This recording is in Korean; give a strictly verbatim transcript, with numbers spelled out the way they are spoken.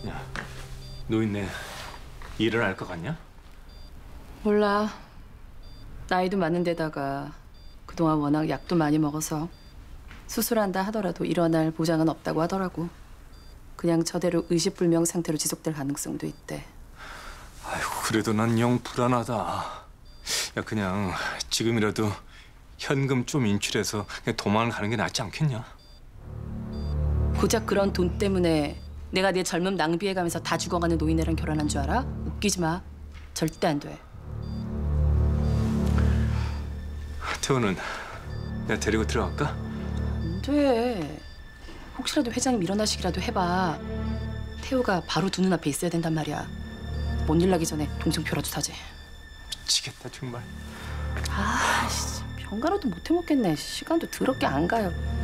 야, 노인네 일어날 것 같냐? 몰라. 나이도 많은 데다가 그동안 워낙 약도 많이 먹어서 수술한다 하더라도 일어날 보장은 없다고 하더라고. 그냥 저대로 의식불명 상태로 지속될 가능성도 있대. 아이고, 그래도 난 영 불안하다. 야, 그냥 지금이라도 현금 좀 인출해서 그냥 도망을 가는 게 낫지 않겠냐? 고작 그런 돈 때문에 내가 내 젊음 낭비해가면서 다 죽어가는 노인네랑 결혼한 줄 알아? 웃기지 마. 절대 안 돼. 태호는 내가 데리고 들어갈까? 안 돼. 혹시라도 회장님 일어나시기라도 해봐. 태호가 바로 두 눈앞에 있어야 된단 말이야. 뭔 일 나기 전에 동정표라도 사지. 미치겠다 정말. 아, 씨, 병가라도 못 해먹겠네. 시간도 더럽게 안 가요.